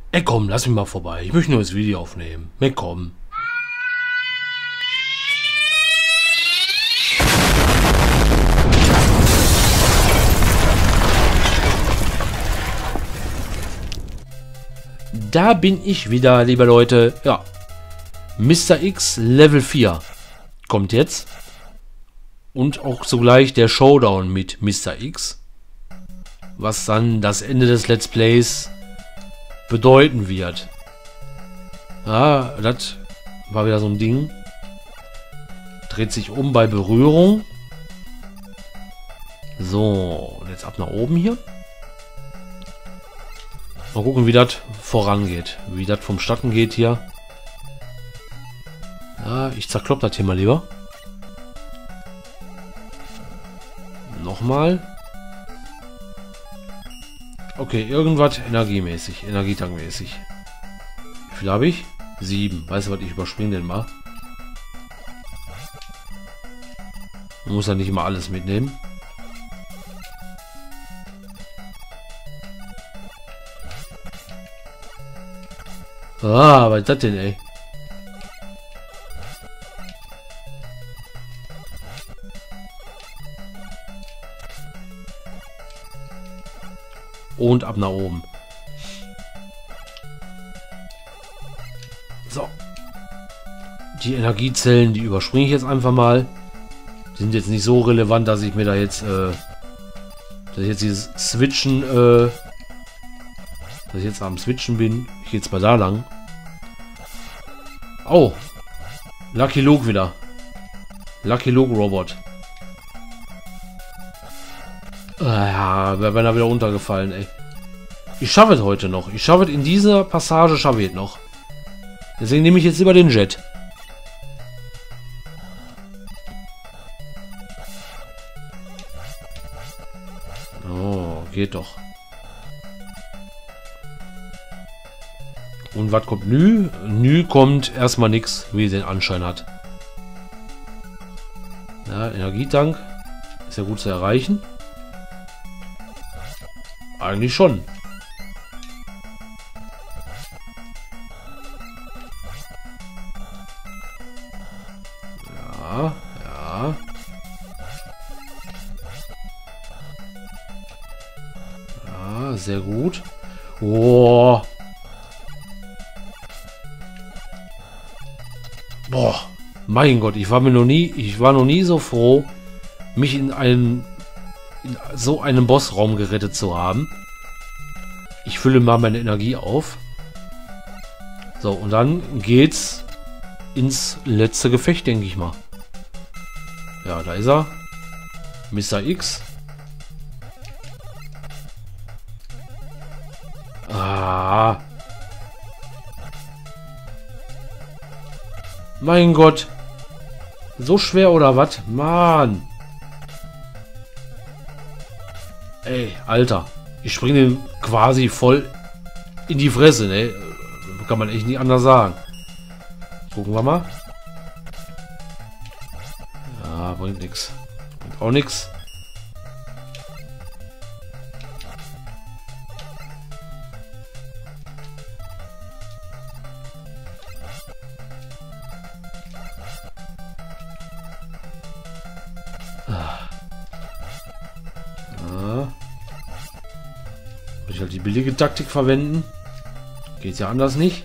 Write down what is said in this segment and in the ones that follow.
Ey komm, lass mich mal vorbei. Ich möchte nur das Video aufnehmen. Ey komm. Da bin ich wieder, liebe Leute. Ja. Mr. X Level 4 kommt jetzt. Und auch sogleich der Showdown mit Mr. X. Was dann das Ende des Let's Plays bedeuten wird. Ja, das war wieder so ein Ding. Dreht sich um bei Berührung. So, und jetzt ab nach oben hier. Mal gucken, wie das vorangeht. Wie das vonstatten geht hier. Ja, ich zerklopp das hier mal lieber. Nochmal. Okay, irgendwas energiemäßig, energietankmäßig. Wie viel habe ich? 7. Weißt du was, ich überspringe den mal. Man muss ja nicht immer alles mitnehmen. Ah, was ist das denn, ey? Und ab nach oben. So. Die Energiezellen, die überspringe ich jetzt einfach mal. Die sind jetzt nicht so relevant, dass ich mir da jetzt, dass ich jetzt dieses Switchen, dass ich jetzt am Switchen bin. Ich gehe jetzt mal da lang. Oh. Lucky Luke wieder. Lucky Luke Robot. Ja, wäre beinahe wieder runtergefallen, ey. Ich schaffe es heute noch. Ich schaffe es in dieser Passage, schaffe ich es noch. Deswegen nehme ich jetzt lieber den Jet. Oh, geht doch. Und was kommt Nü? Nü kommt erstmal nichts, wie es den Anschein hat. Ja, Energietank. Ist ja gut zu erreichen. Eigentlich schon. Ja, ja. Ja, sehr gut. Oh. Boah, mein Gott, ich war noch nie so froh, mich in so einem Bossraum gerettet zu haben. Ich fülle mal meine Energie auf. So, und dann geht's ins letzte Gefecht, denke ich mal. Ja, da ist er. Mr. X. Ah. Mein Gott. So schwer oder was? Mann. Ey, Alter. Ich springe den quasi voll in die Fresse, ne? Kann man echt nicht anders sagen. Gucken wir mal. Ja, bringt nichts. Bringt auch nichts. Ich halt die billige Taktik verwenden. Geht ja anders nicht.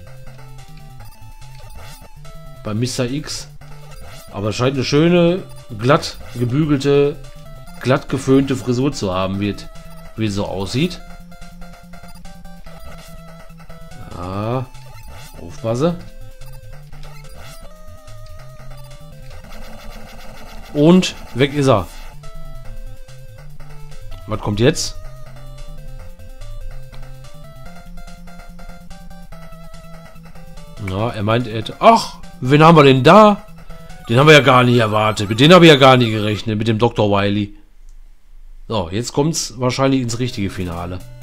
Bei Mr. X. Aber es scheint eine schöne, glatt gebügelte, glatt geföhnte Frisur zu haben, wie es so aussieht. Ja, aufpasse. Und weg ist er. Was kommt jetzt? Ja, er meint, ach, wen haben wir denn da? Den haben wir ja gar nicht erwartet. Mit denen habe ich ja gar nicht gerechnet, mit dem Dr. Wily. So, jetzt kommt es wahrscheinlich ins richtige Finale.